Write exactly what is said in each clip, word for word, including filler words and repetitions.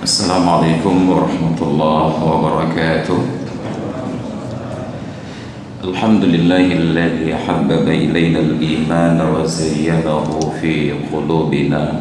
Assalamualaikum warahmatullahi wabarakatuh. Alhamdulillahilladzi habbaba ilaina al-iman wa zayyanahu fi qulubina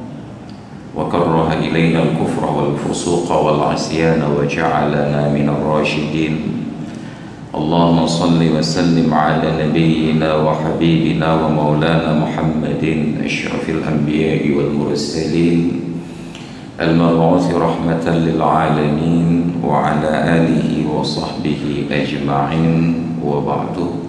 wa karraha ilaina al-kufra wal fusuqa wal 'isyana wa ja'alana minar rasyidin. Allahumma salli wa sallim ala nabiyyina wa habibina wa maulana Muhammadin asyrafil anbiya'i wal mursalin al-mab'uuts rahmatan lil 'alamin wa ala alihi wa sahbihi ajma'in wa ba'du.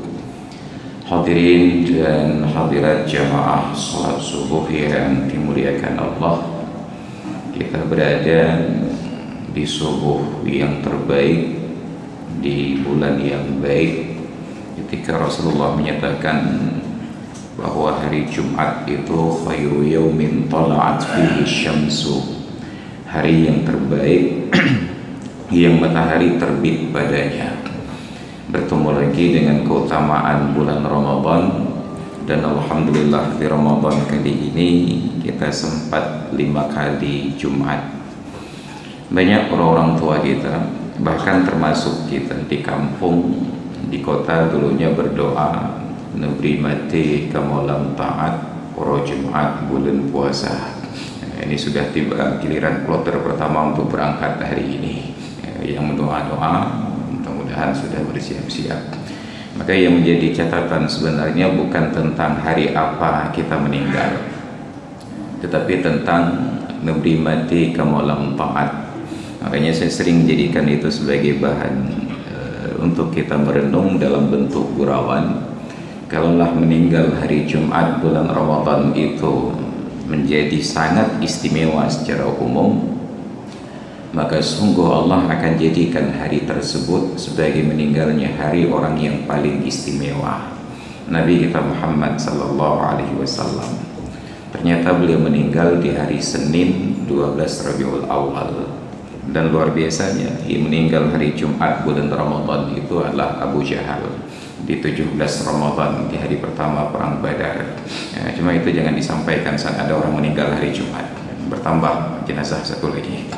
Hadirin dan hadirat jamaah salat subuh yang dimuliakan Allah, kita berada di subuh yang terbaik, di bulan yang baik, ketika Rasulullah menyatakan bahwa hari Jumat itu khairu yaumin tala'at fihi syamsu, hari yang terbaik yang matahari terbit padanya. Bertemu lagi dengan keutamaan bulan Ramadan, dan alhamdulillah di Ramadan kali ini kita sempat lima kali Jumat. Banyak orang-orang tua kita, bahkan termasuk kita di kampung, di kota, dulunya berdoa negeri mati kamalam taat poro Jumat bulan puasa. Ini sudah tiba giliran kloter pertama untuk berangkat hari ini. Yang mendoa-doa mudah-mudahan sudah bersiap-siap. Maka yang menjadi catatan sebenarnya bukan tentang hari apa kita meninggal, tetapi tentang negeri mati kamalam taat. Makanya saya sering menjadikan itu sebagai bahan uh, untuk kita merenung dalam bentuk gurauan. Kalaulah meninggal hari Jumat bulan Ramadan itu menjadi sangat istimewa secara umum, maka sungguh Allah akan jadikan hari tersebut sebagai meninggalnya hari orang yang paling istimewa, Nabi kita Muhammad sallallahu alaihi wasallam. Ternyata beliau meninggal di hari Senin dua belas Rabiul Awal. Dan luar biasanya, yang meninggal hari Jumat bulan Ramadan itu adalah Abu Jahal di tujuh belas Ramadan, di hari pertama perang Badar. Ya, cuma itu jangan disampaikan saat ada orang meninggal hari Jumat, bertambah jenazah satu lagi.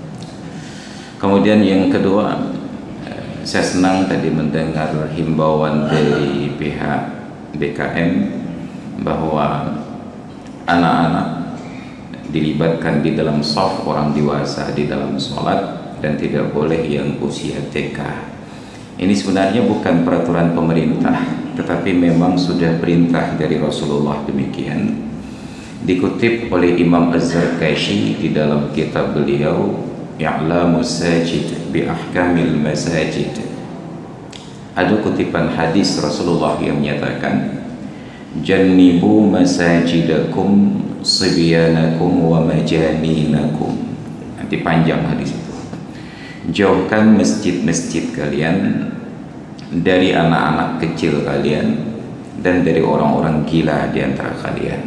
Kemudian yang kedua, saya senang tadi mendengar himbauan dari pihak B K M bahwa anak-anak dilibatkan di dalam shaf orang dewasa di dalam sholat, dan tidak boleh yang usia T K. Ini sebenarnya bukan peraturan pemerintah, tetapi memang sudah perintah dari Rasulullah demikian. Dikutip oleh Imam Az-Zarkashi di dalam kitab beliau I'lamu Sajid bi Ahkamil Masajid, ada kutipan hadis Rasulullah yang menyatakan, jannibu masajidakum sibyanakum wa majaninakum. Nanti panjang hadis itu. Jauhkan masjid-masjid kalian dari anak-anak kecil kalian dan dari orang-orang gila di antara kalian.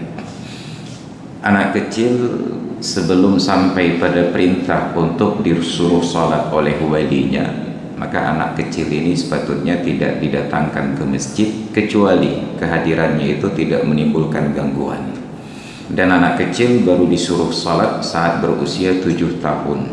Anak kecil sebelum sampai pada perintah untuk disuruh sholat oleh walinya, maka anak kecil ini sepatutnya tidak didatangkan ke masjid kecuali kehadirannya itu tidak menimbulkan gangguan. Dan anak kecil baru disuruh salat saat berusia tujuh tahun.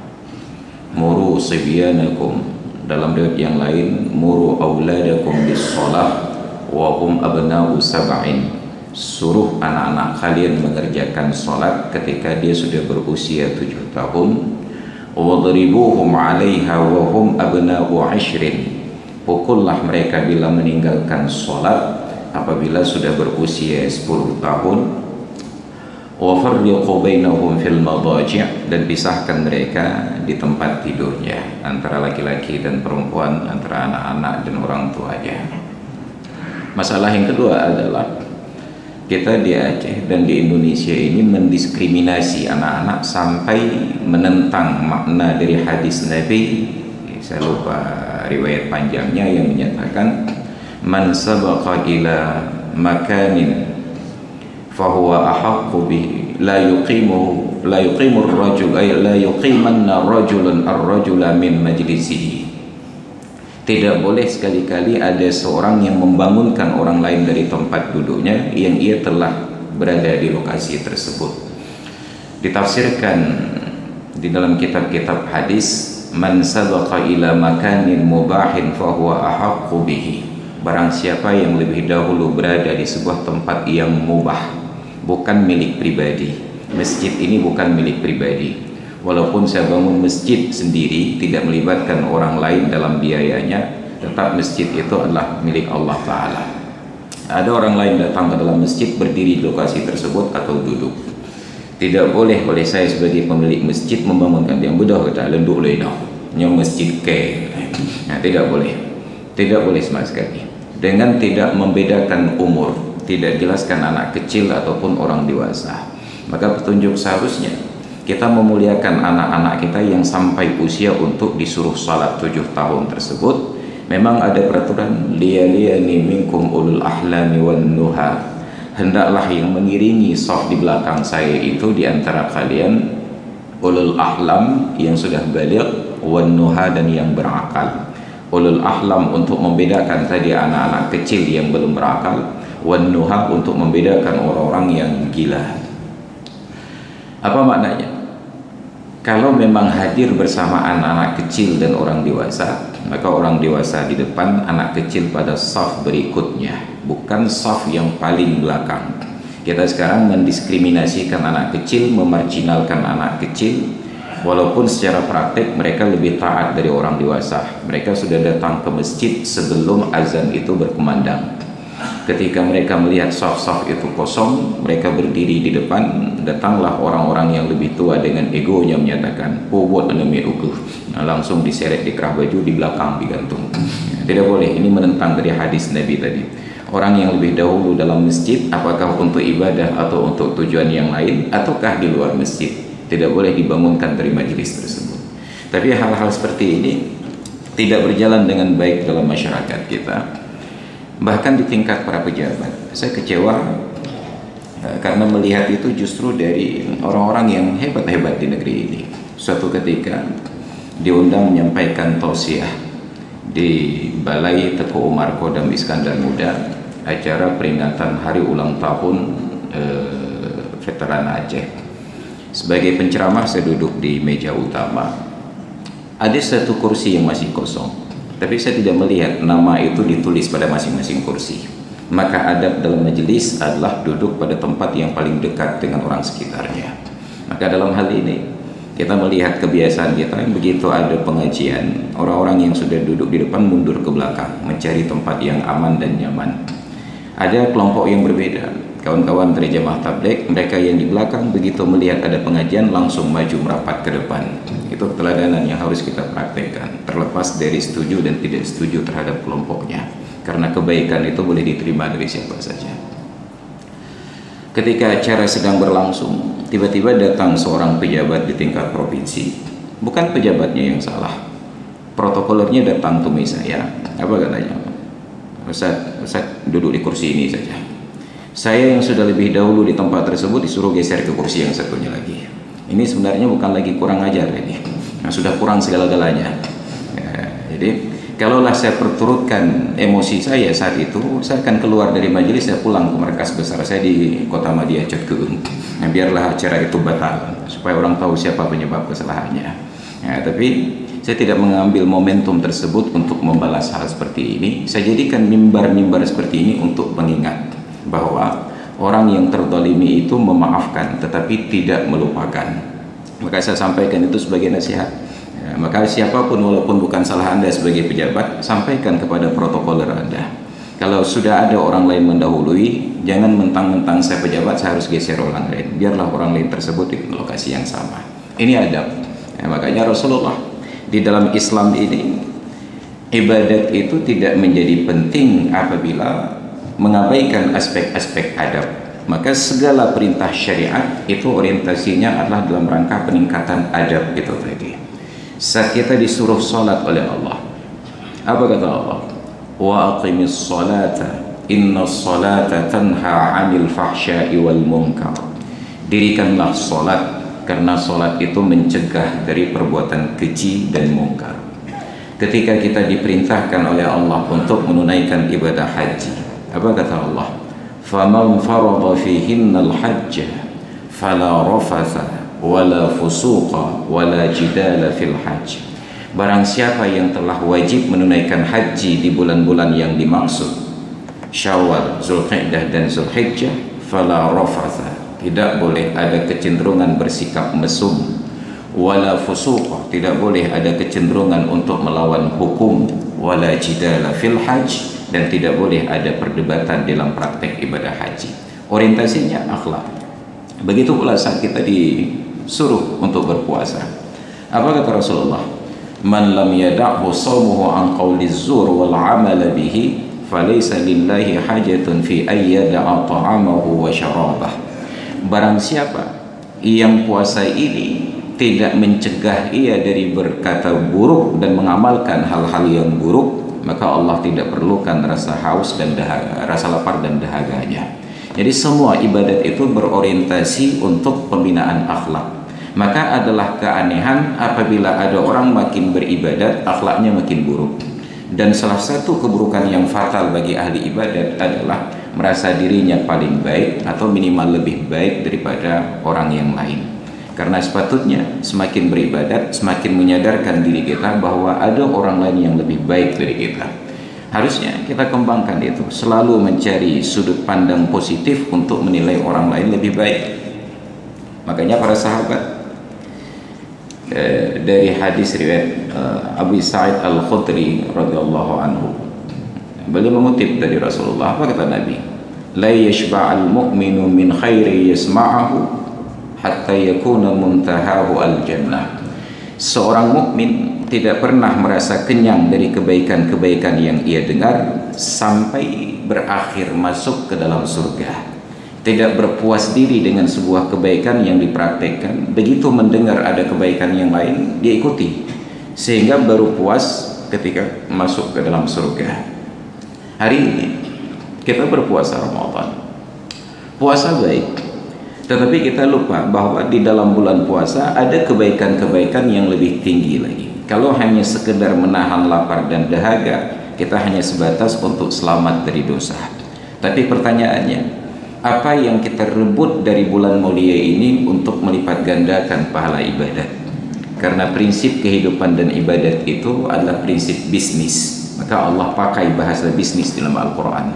Muru sibyanakum, dalam riwayat yang lain muru auladakum bis shalah wa hum abna'u sab'in, suruh anak-anak kalian mengerjakan salat ketika dia sudah berusia tujuh tahun. Wadribuhum 'alaiha wa hum abna'u ashrin, pukullah mereka bila meninggalkan salat apabila sudah berusia sepuluh tahun. Wa farriqu bainahum fil madaji', dan pisahkan mereka di tempat tidurnya antara laki-laki dan perempuan, antara anak-anak dan orang tuanya. Masalah yang kedua adalah kita di Aceh dan di Indonesia ini mendiskriminasi anak-anak sampai menentang makna dari hadis Nabi. Saya lupa riwayat panjangnya yang menyatakan, man sabaqa ila makanin fahuwa ahaqqu bihi la yuqimu la yuqimu ar-rajul ay la yuqimanna rajulan ar-rajula min majlisihi. Tidak boleh sekali-kali ada seorang yang membangunkan orang lain dari tempat duduknya yang ia telah berada di lokasi tersebut. Ditafsirkan di dalam kitab-kitab hadis, man sabaqa ila makanin mubahin fahuwa ahaqqu bihi. Barang siapa yang lebih dahulu berada di sebuah tempat yang mubah, bukan milik pribadi. Masjid ini bukan milik pribadi. Walaupun saya bangun masjid sendiri, tidak melibatkan orang lain dalam biayanya, tetap masjid itu adalah milik Allah Ta'ala. Ada orang lain datang ke dalam masjid, berdiri di lokasi tersebut atau duduk. Tidak boleh oleh saya sebagai pemilik masjid membangunkan yang bedah kata lenduk ledah yang masjid ke. Nah, tidak boleh. Tidak boleh sama sekali. Dengan tidak membedakan umur, tidak jelaskan anak kecil ataupun orang dewasa. Maka petunjuk seharusnya kita memuliakan anak-anak kita yang sampai usia untuk disuruh salat tujuh tahun tersebut. Memang ada peraturan liyaliyani minkum ulul ahlami wan nuha. Hendaklah yang mengiringi saf di belakang saya itu di antara kalian ulul ahlam yang sudah baligh, wan nuha dan yang berakal. Ulul ahlam untuk membedakan tadi anak-anak kecil yang belum berakal, wan nuha untuk membedakan orang-orang yang gila. Apa maknanya? Kalau memang hadir bersamaan anak kecil dan orang dewasa, maka orang dewasa di depan, anak kecil pada saf berikutnya, bukan saf yang paling belakang. Kita sekarang mendiskriminasikan anak kecil, memarginalkan anak kecil, walaupun secara praktik mereka lebih taat dari orang dewasa. Mereka sudah datang ke masjid sebelum azan itu berkumandang. Ketika mereka melihat saf-saf itu kosong, mereka berdiri di depan. Datanglah orang-orang yang lebih tua dengan egonya menyatakan, "Oh, buat enemi uku." Nah, langsung diseret di kerah baju, di belakang digantung. Tidak boleh. Ini menentang dari hadis Nabi tadi. Orang yang lebih dahulu dalam masjid, apakah untuk ibadah atau untuk tujuan yang lain, ataukah di luar masjid, tidak boleh dibangunkan dari majelis tersebut. Tapi hal-hal seperti ini tidak berjalan dengan baik dalam masyarakat kita. Bahkan di tingkat para pejabat, saya kecewa karena melihat itu justru dari orang-orang yang hebat-hebat di negeri ini. Suatu ketika diundang menyampaikan tausiah di Balai Teguh Umar Kodam Iskandar Muda, acara peringatan hari ulang tahun eh, veteran Aceh. Sebagai penceramah saya duduk di meja utama. Ada satu kursi yang masih kosong, tapi saya tidak melihat nama itu ditulis pada masing-masing kursi. Maka adab dalam majelis adalah duduk pada tempat yang paling dekat dengan orang sekitarnya. Maka dalam hal ini kita melihat kebiasaan kita yang begitu ada pengajian, orang-orang yang sudah duduk di depan mundur ke belakang mencari tempat yang aman dan nyaman. Ada kelompok yang berbeda, kawan-kawan dari jamaah tabligh, mereka yang di belakang begitu melihat ada pengajian langsung maju merapat ke depan. Itu keteladanan yang harus kita praktekkan, terlepas dari setuju dan tidak setuju terhadap kelompoknya, karena kebaikan itu boleh diterima dari siapa saja. Ketika acara sedang berlangsung, tiba-tiba datang seorang pejabat di tingkat provinsi. Bukan pejabatnya yang salah, protokolernya datang temui saya. Apa katanya? Ustaz, Ustaz duduk di kursi ini saja. Saya yang sudah lebih dahulu di tempat tersebut disuruh geser ke kursi yang satunya lagi. Ini sebenarnya bukan lagi kurang ajar ini, nah, sudah kurang segala-galanya. Ya, jadi kalaulah saya perturutkan emosi saya saat itu, saya akan keluar dari majelis, saya pulang ke markas besar saya di Kota Madia Cetkeun. Nah, biarlah acara itu batal supaya orang tahu siapa penyebab kesalahannya. Ya, tapi saya tidak mengambil momentum tersebut untuk membalas hal seperti ini. Saya jadikan mimbar-mimbar seperti ini untuk mengingat bahwa orang yang terdolimi itu memaafkan tetapi tidak melupakan. Maka saya sampaikan itu sebagai nasihat. Ya, maka siapapun walaupun bukan salah Anda sebagai pejabat, sampaikan kepada protokoler Anda. Kalau sudah ada orang lain mendahului, jangan mentang-mentang saya pejabat saya harus geser orang lain. Biarlah orang lain tersebut di lokasi yang sama. Ini adab. Ya, makanya Rasulullah di dalam Islam ini, ibadat itu tidak menjadi penting apabila mengabaikan aspek-aspek adab. Maka segala perintah syariat itu orientasinya adalah dalam rangka peningkatan adab itu tadi. Saat kita disuruh salat oleh Allah, apa kata Allah? Wa aqimis salata innas salata tanha 'anil fahsya'i wal munkar. Dirikanlah salat karena salat itu mencegah dari perbuatan keji dan mungkar. Ketika kita diperintahkan oleh Allah untuk menunaikan ibadah haji, apa kata Allah? فَمَنْ فَرَضَ فِيهِنَّ الْحَجَّ فَلَا رَفَثَ wala fusuqa wala jidala fil hajj. Barang siapa yang telah wajib menunaikan haji di bulan-bulan yang dimaksud, Syawal, Zulqa'dah dan Zulhijjah, fala rafatha, tidak boleh ada kecenderungan bersikap mesum, wala fusuqa, tidak boleh ada kecenderungan untuk melawan hukum, wala jidala fil hajj, dan tidak boleh ada perdebatan dalam praktek ibadah haji. Orientasinya akhlak. Begitu pula saat kita disuruh untuk berpuasa. Apa kata Rasulullah? Man lam yada'hu sawmuhu an qawli zur wal amala bihi falaysa lillahi hajatun fi ayyada'a ta'amahu wa syarabah. Barang siapa yang puasa ini tidak mencegah ia dari berkata buruk dan mengamalkan hal-hal yang buruk, maka Allah tidak perlukan rasa haus dan dahaga, rasa lapar dan dahaganya. Jadi semua ibadat itu berorientasi untuk pembinaan akhlak. Maka adalah keanehan apabila ada orang makin beribadat akhlaknya makin buruk. Dan salah satu keburukan yang fatal bagi ahli ibadat adalah merasa dirinya paling baik atau minimal lebih baik daripada orang yang lain. Karena sepatutnya semakin beribadat semakin menyadarkan diri kita bahwa ada orang lain yang lebih baik dari kita. Harusnya kita kembangkan itu, selalu mencari sudut pandang positif untuk menilai orang lain lebih baik. Makanya para sahabat eh, dari hadis riwayat eh, Abu Sa'id Al-Khudri radhiyallahu anhu, beliau mengutip dari Rasulullah, apa kata Nabi? La yashba'al mu'minu min khairi yasma'ahu hatta yakuna muntahahu al-jannah. Seorang mukmin tidak pernah merasa kenyang dari kebaikan-kebaikan yang ia dengar sampai berakhir masuk ke dalam surga. Tidak berpuas diri dengan sebuah kebaikan yang dipraktekkan, begitu mendengar ada kebaikan yang lain dia ikuti, sehingga baru puas ketika masuk ke dalam surga. Hari ini kita berpuasa Ramadan, puasa baik, tetapi kita lupa bahwa di dalam bulan puasa ada kebaikan-kebaikan yang lebih tinggi lagi. Kalau hanya sekedar menahan lapar dan dahaga, kita hanya sebatas untuk selamat dari dosa. Tapi pertanyaannya, apa yang kita rebut dari bulan mulia ini untuk melipat gandakan pahala ibadat? Karena prinsip kehidupan dan ibadat itu adalah prinsip bisnis, maka Allah pakai bahasa bisnis dalam Al-Quran.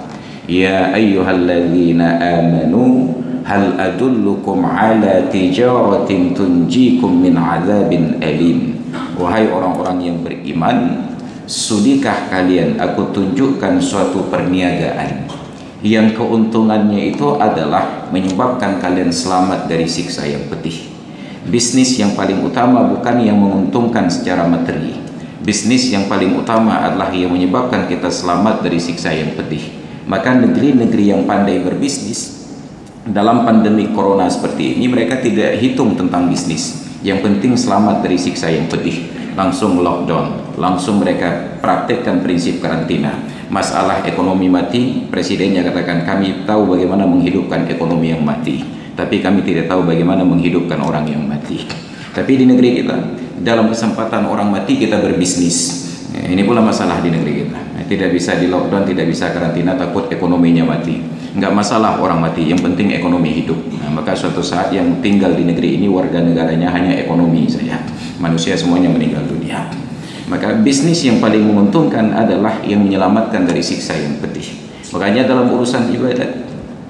Ya ayyuhalladzina amanu hal adullukum ala tijaratin tunjikum min azabin alim. Wahai orang-orang yang beriman, sudikah kalian aku tunjukkan suatu perniagaan yang keuntungannya itu adalah menyebabkan kalian selamat dari siksa yang pedih. Bisnis yang paling utama bukan yang menguntungkan secara materi. Bisnis yang paling utama adalah yang menyebabkan kita selamat dari siksa yang pedih. Maka negeri-negeri yang pandai berbisnis dalam pandemi corona seperti ini, mereka tidak hitung tentang bisnis. Yang penting selamat dari siksa yang pedih, langsung lockdown, langsung mereka praktekkan prinsip karantina. Masalah ekonomi mati, presidennya katakan kami tahu bagaimana menghidupkan ekonomi yang mati, tapi kami tidak tahu bagaimana menghidupkan orang yang mati. Tapi di negeri kita, dalam kesempatan orang mati kita berbisnis. Ini pula masalah di negeri kita. Tidak bisa di lockdown, tidak bisa karantina, takut ekonominya mati. Enggak masalah orang mati, yang penting ekonomi hidup. Nah, maka suatu saat yang tinggal di negeri ini warga negaranya hanya ekonomi saja, manusia semuanya meninggal dunia. Maka bisnis yang paling menguntungkan adalah yang menyelamatkan dari siksa yang pedih. Makanya dalam urusan ibadat,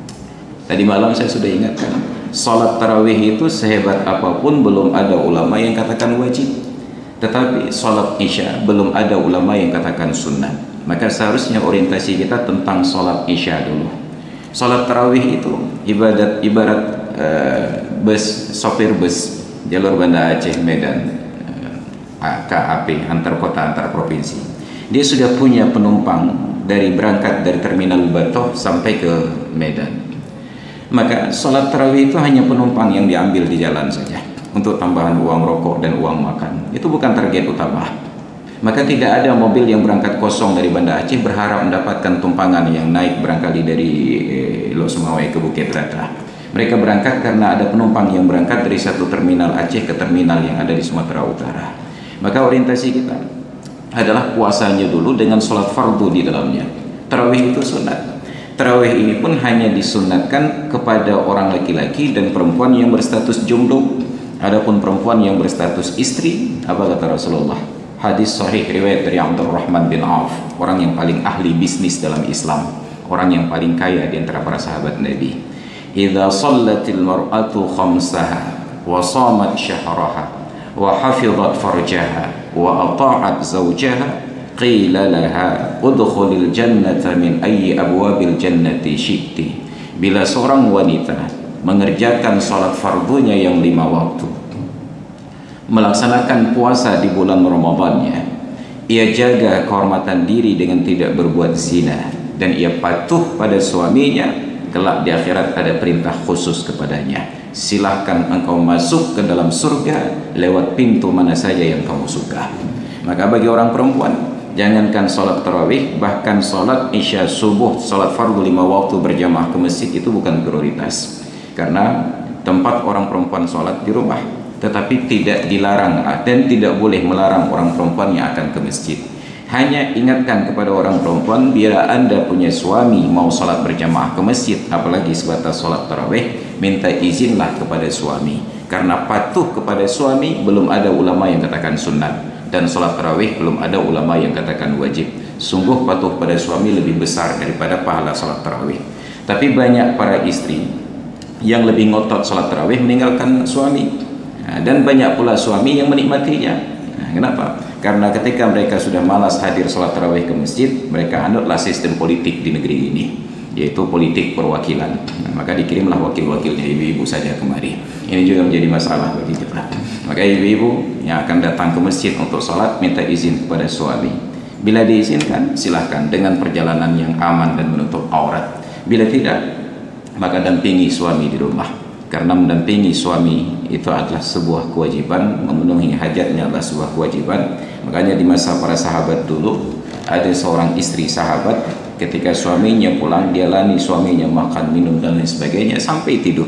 tadi malam saya sudah ingatkan, salat tarawih itu sehebat apapun belum ada ulama yang katakan wajib. Tetapi salat isya belum ada ulama yang katakan sunnah. Maka seharusnya orientasi kita tentang salat isya dulu. Salat tarawih itu ibadat ibarat uh, bus, sopir bus jalur Banda Aceh Medan, uh, K A P antar kota antar provinsi. Dia sudah punya penumpang dari berangkat dari terminal Batoh sampai ke Medan. Maka salat tarawih itu hanya penumpang yang diambil di jalan saja untuk tambahan uang rokok dan uang makan. Itu bukan target utama. Maka tidak ada mobil yang berangkat kosong dari Banda Aceh berharap mendapatkan tumpangan yang naik barangkali dari eh, Lok Sumawai ke Bukit Rata. Mereka berangkat karena ada penumpang yang berangkat dari satu terminal Aceh ke terminal yang ada di Sumatera Utara. Maka orientasi kita adalah puasanya dulu dengan sholat fardu di dalamnya. Tarawih itu sunat. Tarawih ini pun hanya disunatkan kepada orang laki-laki dan perempuan yang berstatus jomblo. Adapun perempuan yang berstatus istri, apa kata Rasulullah? Hadis sahih riwayat dari Abdurrahman bin Auf, orang yang paling ahli bisnis dalam Islam, orang yang paling kaya di antara para sahabat Nabi. Idza shallatil mar'atu khamsaha wa shamat syahraha wa hafizat farjaha wa ata'at zawjaha qila laha udkhulil jannata min ayyi abwabil jannati syi'ti. Bila seorang wanita mengerjakan salat fardunya yang lima waktu, melaksanakan puasa di bulan Ramadannya, ia jaga kehormatan diri dengan tidak berbuat zina, dan ia patuh pada suaminya, kelak di akhirat ada perintah khusus kepadanya, silahkan engkau masuk ke dalam surga lewat pintu mana saja yang kamu suka. Maka bagi orang perempuan, jangankan sholat tarawih, bahkan sholat isya subuh, sholat fardu lima waktu berjamaah ke masjid itu bukan prioritas, karena tempat orang perempuan sholat di rumah. Tetapi tidak dilarang dan tidak boleh melarang orang perempuan yang akan ke masjid. Hanya ingatkan kepada orang perempuan, bila anda punya suami mau sholat berjamaah ke masjid, apalagi sebatas sholat tarawih, minta izinlah kepada suami, karena patuh kepada suami belum ada ulama yang katakan sunnat, dan sholat tarawih belum ada ulama yang katakan wajib. Sungguh patuh pada suami lebih besar daripada pahala sholat tarawih. Tapi banyak para istri yang lebih ngotot sholat tarawih meninggalkan suami, dan banyak pula suami yang menikmatinya. Nah, kenapa? Karena ketika mereka sudah malas hadir sholat tarawih ke masjid, mereka anutlah sistem politik di negeri ini, yaitu politik perwakilan. Nah, maka dikirimlah wakil-wakilnya ibu-ibu saja kemari. Ini juga menjadi masalah bagi kita. Maka ibu-ibu yang akan datang ke masjid untuk sholat, minta izin kepada suami. Bila diizinkan, silahkan dengan perjalanan yang aman dan menutup aurat. Bila tidak, maka dampingi suami di rumah, karena mendampingi suami itu adalah sebuah kewajiban, memenuhi hajatnya adalah sebuah kewajiban. Makanya di masa para sahabat dulu, ada seorang istri sahabat, ketika suaminya pulang, dia lani suaminya makan, minum dan lain sebagainya sampai tidur.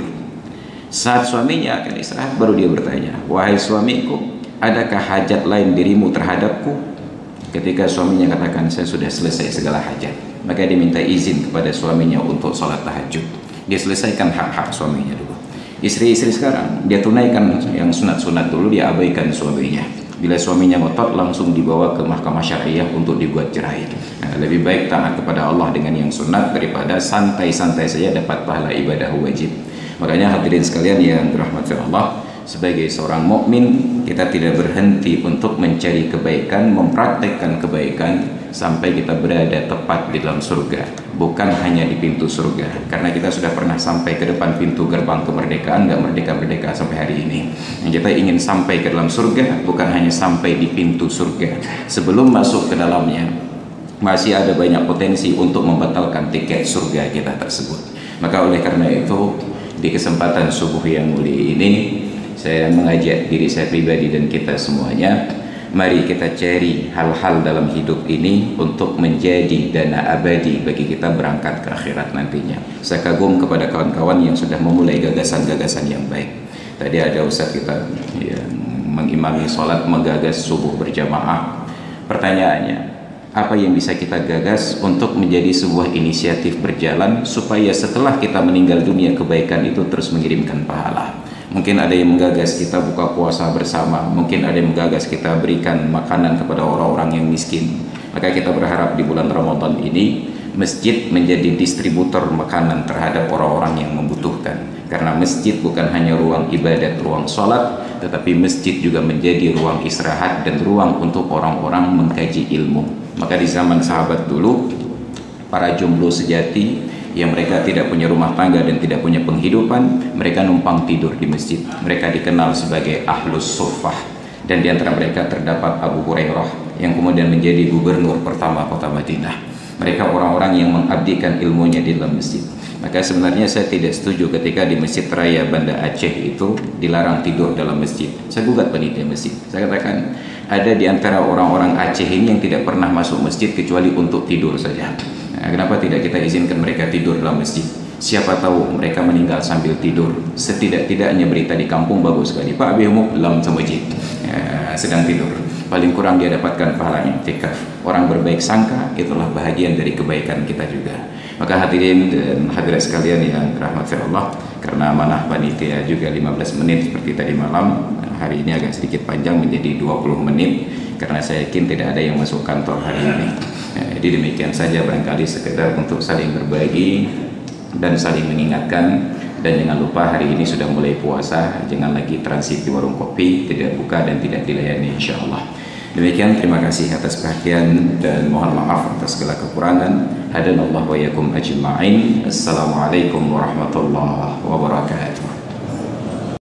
Saat suaminya akan istirahat, baru dia bertanya, wahai suamiku, adakah hajat lain dirimu terhadapku? Ketika suaminya katakan, saya sudah selesai segala hajat, maka diminta izin kepada suaminya untuk sholat tahajud. Dia selesaikan hak-hak suaminya dulu. Istri-istri sekarang, dia tunaikan yang sunat-sunat dulu, dia abaikan suaminya. Bila suaminya ngotot, langsung dibawa ke mahkamah syariah untuk dibuat cerai. Nah, lebih baik taat kepada Allah dengan yang sunat daripada santai-santai saja dapat pahala ibadah wajib. Makanya hadirin sekalian yang dirahmati Allah, sebagai seorang mukmin, kita tidak berhenti untuk mencari kebaikan, mempraktekkan kebaikan sampai kita berada tepat di dalam surga. Bukan hanya di pintu surga, karena kita sudah pernah sampai ke depan pintu gerbang kemerdekaan, nggak merdeka-merdeka sampai hari ini. Yang kita ingin sampai ke dalam surga, bukan hanya sampai di pintu surga. Sebelum masuk ke dalamnya, masih ada banyak potensi untuk membatalkan tiket surga kita tersebut. Maka oleh karena itu, di kesempatan subuh yang mulia ini, saya mengajak diri saya pribadi dan kita semuanya, mari kita cari hal-hal dalam hidup ini untuk menjadi dana abadi bagi kita berangkat ke akhirat nantinya. Saya kagum kepada kawan-kawan yang sudah memulai gagasan-gagasan yang baik. Tadi ada ustaz kita yang mengimami sholat, menggagas subuh berjamaah. Pertanyaannya, apa yang bisa kita gagas untuk menjadi sebuah inisiatif berjalan supaya setelah kita meninggal dunia kebaikan itu terus mengirimkan pahala? Mungkin ada yang menggagas kita buka puasa bersama, mungkin ada yang menggagas kita berikan makanan kepada orang-orang yang miskin. Maka kita berharap di bulan Ramadan ini masjid menjadi distributor makanan terhadap orang-orang yang membutuhkan. Karena masjid bukan hanya ruang ibadat, ruang sholat, tetapi masjid juga menjadi ruang istirahat dan ruang untuk orang-orang mengkaji ilmu. Maka di zaman sahabat dulu, para jomblo sejati yang mereka tidak punya rumah tangga dan tidak punya penghidupan, mereka numpang tidur di masjid. Mereka dikenal sebagai ahlus suffah, dan di antara mereka terdapat Abu Hurairah yang kemudian menjadi gubernur pertama kota Madinah. Mereka orang-orang yang mengabdikan ilmunya di dalam masjid. Maka sebenarnya saya tidak setuju ketika di Masjid Raya Banda Aceh itu dilarang tidur dalam masjid. Saya gugat panitia masjid. Saya katakan, ada di antara orang-orang Aceh ini yang tidak pernah masuk masjid kecuali untuk tidur saja. Nah, kenapa tidak kita izinkan mereka tidur dalam masjid? Siapa tahu mereka meninggal sambil tidur. Setidak-tidaknya berita di kampung bagus sekali, Pak Bihmu dalam masjid ya, sedang tidur. Paling kurang dia dapatkan pahala i'tikaf. Orang berbaik sangka itulah bahagian dari kebaikan kita juga. Maka hadirin dan hadirat sekalian yang dirahmati Allah, karena amanah panitia juga lima belas menit seperti tadi malam. Hari ini agak sedikit panjang menjadi dua puluh menit karena saya yakin tidak ada yang masuk kantor hari ini. Nah, jadi demikian saja, barangkali sekedar untuk saling berbagi dan saling mengingatkan. Dan jangan lupa hari ini sudah mulai puasa, jangan lagi transit di warung kopi, tidak buka dan tidak dilayani insyaallah. Demikian, terima kasih atas perhatian dan mohon maaf atas segala kekurangan. Hadanallahu wa iyyakum ajma'in. Assalamualaikum warahmatullahi wabarakatuh.